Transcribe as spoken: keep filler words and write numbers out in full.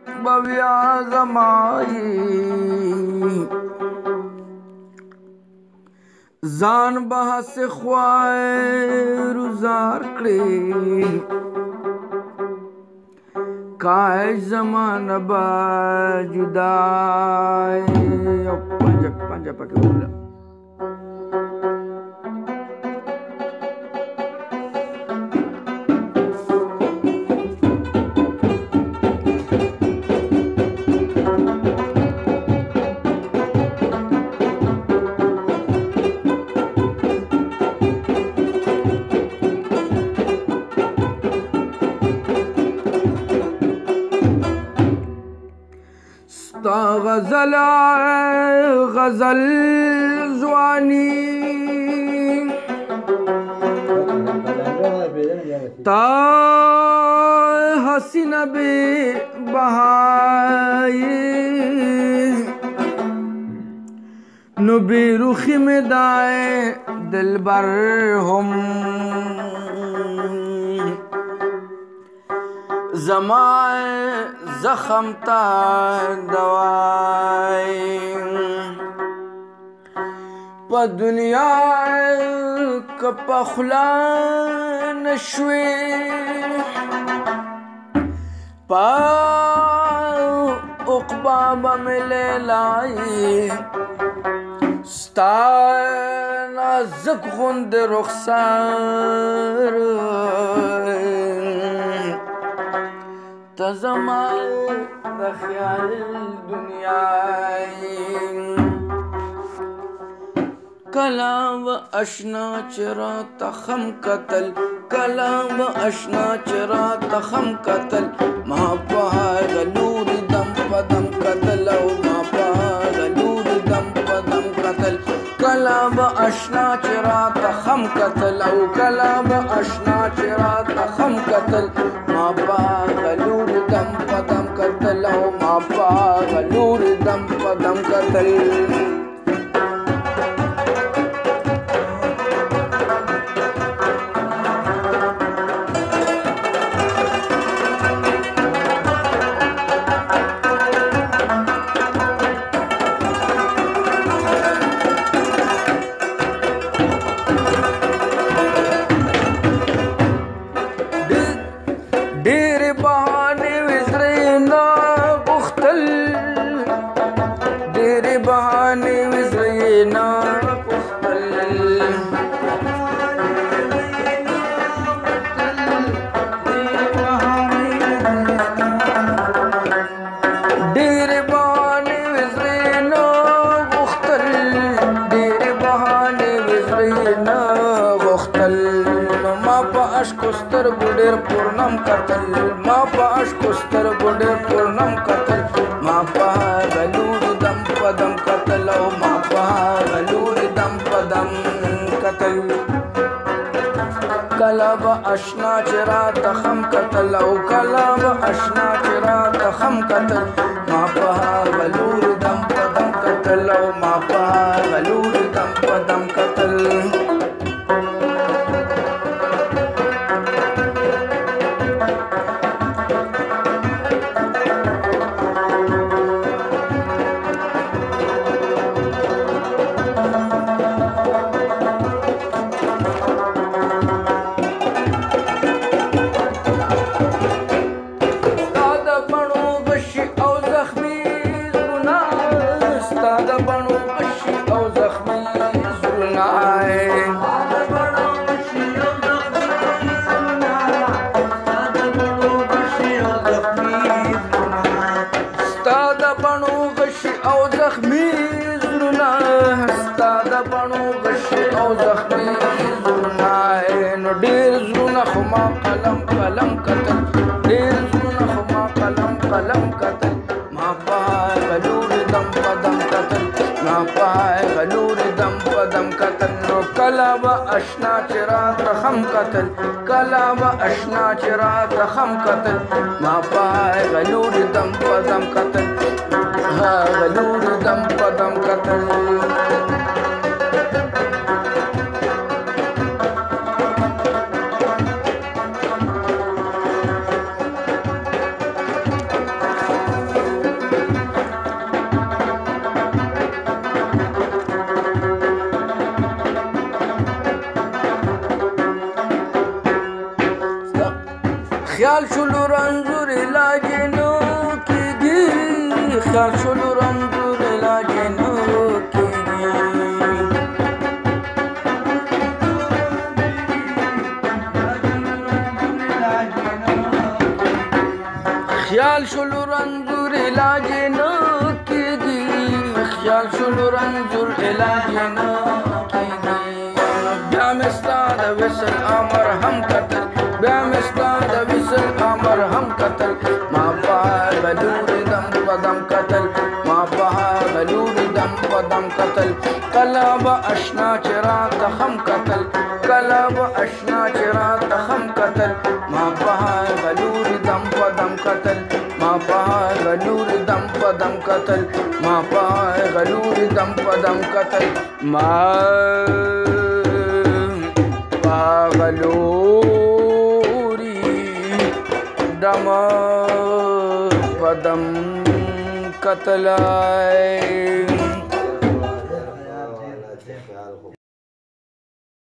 بویا زمائی زان بحث خواہ روزار کړي کاش زمان با جدائی پنجا پنجا پاکی بولا غزل غزل زوانی تا حسین بے بہائی نو بی رخی میں دائے دلبر ہم زمائے زخم تا دوائی پا دنیا کپا خلا نشوی پا اقباب ملے لائی ستا نازک غند رخسار تزمال دا خیال دنیای کلام و اشنا چرا تخم قتل کلام و اشنا چرا تخم قتل ما پا غلور دم پدم قتل او ما پا غلور دم پدم قتل کلام و اشنا چرا تخم قتل او کلام و اشنا چرا تخم قتل ما پا غلور دم پدم قتل او ما پا غلور دم پدم قتل اشکستر بودر پورنم قتل ما پا اشکستر بودر پورنم قتل ما پا غلور دم پدم قتل او ما پا غلور دم پدم قتل کلاب اشنا چرا تخم قتل او کلاب اشنا چرا تخم قتل ما پا غلور دم پدم قتل او ما پا غلور دم پدم قتل قلم قلم قتل دیر زونه خو ما قلم قلم قتل ما پای غلور دم پدم قتل ما پای غلور دم پدم قتل نو کلا با اشنا چرا تخم قتل کلا با اشنا چرا تخم قتل ما پای غلور دم پدم قتل ها غلور دم پدم قتل خیال شلو رنځور علاج نو کېږي خیال شلو رنځور علاج نو کېږي خیال شلو رنځور علاج نه کېږي خیال شلو رنځور علاج نه کېږي بیا مې ستا د وصل امر هم کتل بیا مې ستا د وصل امر هم کتل ما په هغه لورې دم په دم کتل ما په هغه لورې دم په دم کتل کله به اشنا چې راته هم کتل کله به اشنا چې راته هم کتل ما په هغه لورې دم په دم کتل ما په هغه لورې دم په دم کتل ما په هغه لورې دم په دم کتل ما په هغه لورې دم په دم کتلای